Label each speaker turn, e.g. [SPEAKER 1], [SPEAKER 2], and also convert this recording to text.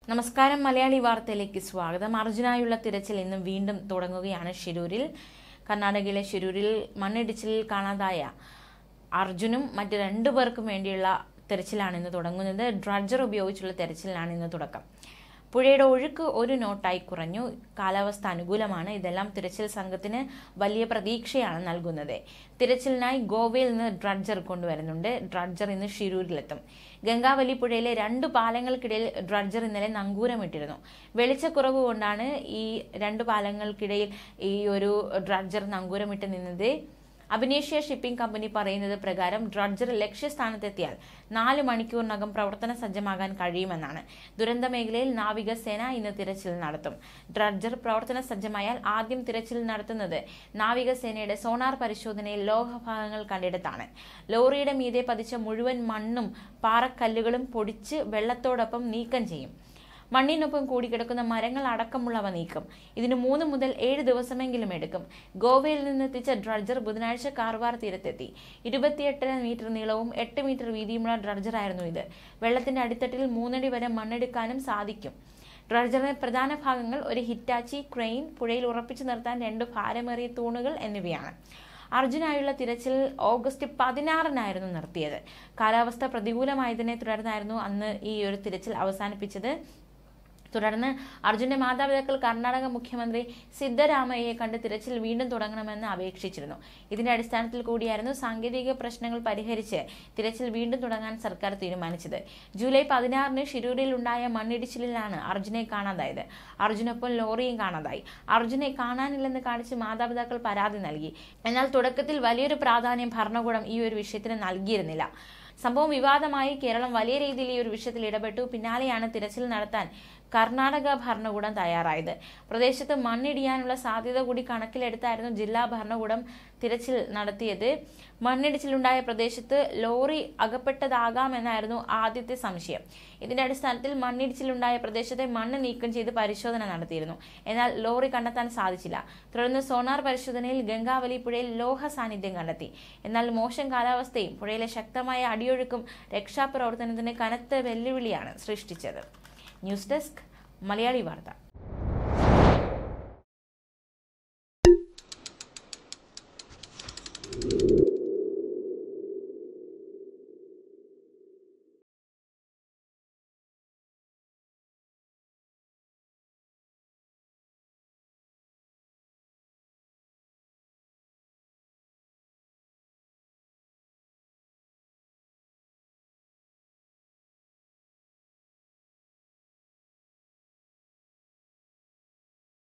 [SPEAKER 1] നമസ്കാരം മലയാളി വാർത്തയിലേക്ക് സ്വാഗതം. അർജുനായുള്ള തിരച്ചിൽ ഇന്ന് വീണ്ടും തുടങ്ങുകയാണ്. കർണാടകയിലെ ഷിരൂരിൽ മണ്ണിടിച്ചിലിൽ കാണാതായ അർജുനും മറ്റ് 2 പേർക്കും വേണ്ടിയുള്ള തിരച്ചിലാണ് ഇന്ന് തുടങ്ങുന്നത്. ഡ്രഡ്ജർ ഉപയോഗിച്ചുള്ള തിരച്ചിലാണ് ഇന്ന് തുടക്കം. പുഴയുടെ ഒഴുക്ക് 1 നോട്ടായി കുറഞ്ഞു. കാലാവസ്ഥ അനുകൂലമാണ്. ഇതെല്ലാം തിരച്ചിൽ സംഘത്തിന് വലിയ പ്രതീക്ഷയാണ് നൽകുന്നത്. തിരച്ചിലിനായി ഗോവയിൽ നിന്ന് ഡ്രഡ്ജർ കൊണ്ടുവരുന്നുണ്ട്. ഡ്രഡ്ജർ ഇന്ന് ഷിരൂരിലെത്തും. ഗംഗാവലി പുഴയിലെ 2 പാലങ്ങൾക്കിടയിൽ ഡ്രഡ്ജർ ഇന്നലെ നങ്കൂരമിട്ടിരുന്നു. വെളിച്ചക്കുറവ് കൊണ്ടാണ് ഈ 2 പാലങ്ങൾക്കിടയിൽ ഈ ഒരു ഡ്രഡ്ജർ നങ്കൂരമിട്ട് നിന്നത്. അഭിനേഷ്യ ഷിപ്പിംഗ് കമ്പനി പറയുന്നത് പ്രകാരം ഡ്രഡ്ജർ ലക്ഷ്യസ്ഥാനത്തെത്തിയാൽ 4 മണിക്കൂറിനകം പ്രവർത്തന സജ്ജമാകാൻ കഴിയുമെന്നാണ്. ദുരന്ത മേഖലയിൽ നാവികസേന ഇന്ന് തിരച്ചിൽ നടത്തും. ഡ്രഡ്ജർ പ്രവർത്തന സജ്ജമായാൽ ആദ്യം തിരച്ചിൽ നടത്തുന്നത് നാവികസേനയുടെ സോണാർ പരിശോധനയിൽ ലോഹഭാഗങ്ങൾ കണ്ടെടുത്താണ്. ലോറിയുടെ മീതെ പതിച്ച മുഴുവൻ മണ്ണും പാറക്കല്ലുകളും പൊടിച്ച് വെള്ളത്തോടൊപ്പം നീക്കം ചെയ്യും. മണ്ണിനൊപ്പം കൂടിക്കിടക്കുന്ന മരങ്ങൾ അടക്കമുള്ളവ നീക്കും. ഇതിന് 3 മുതൽ 7 ദിവസമെങ്കിലും എടുക്കും. ഗോവയിൽ നിന്നെത്തിച്ച ഡ്രഡ്ജർ ബുധനാഴ്ച കാർവാർ തീരത്തെത്തി. 28 മീറ്റർ നീളവും 8 മീറ്റർ വീതിയുമുള്ള ഡ്രഡ്ജറായിരുന്നു ഇത്. വെള്ളത്തിന്റെ അടിത്തട്ടിൽ 3 അടി വരെ മണ്ണെടുക്കാനും സാധിക്കും. ഡ്രഡ്ജറിന്റെ പ്രധാന ഭാഗങ്ങൾ ഒരു ഹിറ്റാച്ചി ക്രെയിൻ, പുഴയിൽ ഉറപ്പിച്ചു നിർത്താൻ 2 ഭാരമേറിയ തൂണുകൾ എന്നിവയാണ്. അർജുനായുള്ള തിരച്ചിൽ ഓഗസ്റ്റ് 16-നായിരുന്നു നിർത്തിയത്. കാലാവസ്ഥ പ്രതികൂലമായതിനെ തുടർന്നായിരുന്നു അന്ന് ഈ ഒരു തിരച്ചിൽ അവസാനിപ്പിച്ചത്. തുടർന്ന് അർജുന്റെ മാതാപിതാക്കൾ കർണാടക മുഖ്യമന്ത്രി സിദ്ധരാമയ്യയെ കണ്ട് തിരച്ചിൽ വീണ്ടും തുടങ്ങണമെന്ന് അപേക്ഷിച്ചിരുന്നു. ഇതിന്റെ അടിസ്ഥാനത്തിൽ കൂടിയായിരുന്നു സാങ്കേതിക പ്രശ്നങ്ങൾ പരിഹരിച്ച് തിരച്ചിൽ വീണ്ടും തുടങ്ങാൻ സർക്കാർ തീരുമാനിച്ചത്. ജൂലൈ 16-ന് ഷിരൂരിൽ ഉണ്ടായ മണ്ണിടിച്ചിലിലാണ് അർജുനെ കാണാതായത്. അർജുനൊപ്പം ലോറിയും കാണാതായി. അർജുനെ കാണാനില്ലെന്ന് കാണിച്ച് മാതാപിതാക്കൾ പരാതി നൽകി. എന്നാൽ തുടക്കത്തിൽ വലിയൊരു പ്രാധാന്യം ഭരണകൂടം ഈ ഒരു വിഷയത്തിന് നൽകിയിരുന്നില്ല. സംഭവം വിവാദമായി. കേരളം വലിയ രീതിയിൽ ഈ ഒരു വിഷയത്തിൽ ഇടപെട്ടു. പിന്നാലെയാണ് തിരച്ചിൽ നടത്താൻ കർണാടക ഭരണകൂടം തയ്യാറായത്. പ്രദേശത്ത് മണ്ണിടിയാനുള്ള സാധ്യത കൂടി കണക്കിലെടുത്തായിരുന്നു ജില്ലാ ഭരണകൂടം തിരച്ചിൽ നടത്തിയത്. മണ്ണിടിച്ചിലുണ്ടായ പ്രദേശത്ത് ലോറി അകപ്പെട്ടതാകാമെന്നായിരുന്നു ആദ്യത്തെ സംശയം. ഇതിന്റെ അടിസ്ഥാനത്തിൽ മണ്ണിടിച്ചിലുണ്ടായ പ്രദേശത്തെ മണ്ണ് നീക്കം ചെയ്ത് പരിശോധന നടത്തിയിരുന്നു. എന്നാൽ ലോറി കണ്ടെത്താൻ സാധിച്ചില്ല. തുടർന്ന് സോണാർ പരിശോധനയിൽ ഗംഗാവലി പുഴയിൽ ലോഹ സാന്നിധ്യം കണ്ടെത്തി. എന്നാൽ മോശം കാലാവസ്ഥയും പുഴയിലെ ശക്തമായ അടിയൊഴുക്കും രക്ഷാപ്രവർത്തനത്തിന് കനത്ത വെല്ലുവിളിയാണ് സൃഷ്ടിച്ചത്. ന്യൂസ് ഡെസ്ക് മലയാളി വാർത്ത.